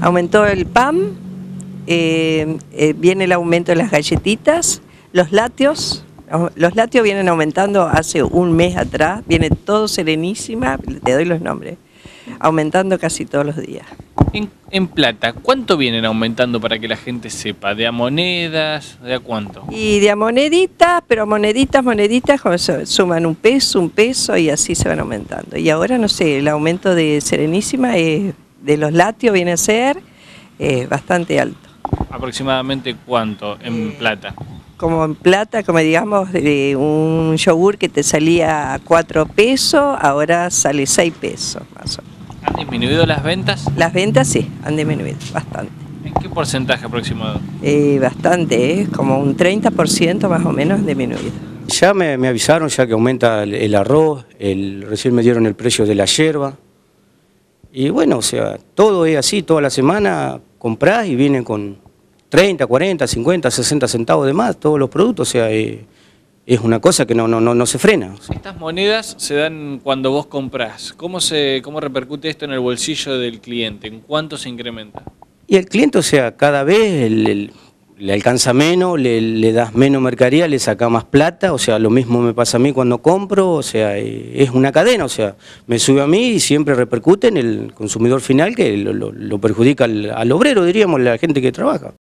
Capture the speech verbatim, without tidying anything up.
Aumentó el pan, eh, eh, viene el aumento de las galletitas, los lácteos. Los lácteos vienen aumentando hace un mes atrás, viene todo Serenísima, te doy los nombres, aumentando casi todos los días. En, en plata, ¿cuánto vienen aumentando para que la gente sepa? ¿De a monedas? ¿De a cuánto? Y de a moneditas, pero moneditas, moneditas, como se suman un peso, un peso y así se van aumentando. Y ahora, no sé, el aumento de Serenísima es, de los lácteos viene a ser eh, bastante alto. ¿Aproximadamente cuánto en Eh, plata? Como en plata, como digamos, de un yogur que te salía a cuatro pesos, ahora sale seis pesos más o menos. ¿Han disminuido las ventas? Las ventas sí, han disminuido bastante. ¿En qué porcentaje aproximado? Eh, bastante, ¿eh? Como un treinta por ciento más o menos han disminuido. Ya me, me avisaron ya que aumenta el, el arroz, el, recién me dieron el precio de la yerba. Y bueno, o sea, todo es así, toda la semana comprás y vienen con treinta, cuarenta, cincuenta, sesenta centavos de más, todos los productos, o sea, eh, es una cosa que no, no, no, no se frena. O sea. Estas monedas se dan cuando vos comprás. ¿Cómo, se, ¿Cómo repercute esto en el bolsillo del cliente? ¿En cuánto se incrementa? Y el cliente, o sea, cada vez el, el, le alcanza menos, le, le das menos mercadería, le saca más plata, o sea, lo mismo me pasa a mí cuando compro, o sea, eh, es una cadena, o sea, me sube a mí y siempre repercute en el consumidor final que lo, lo, lo perjudica al, al obrero, diríamos, la gente que trabaja.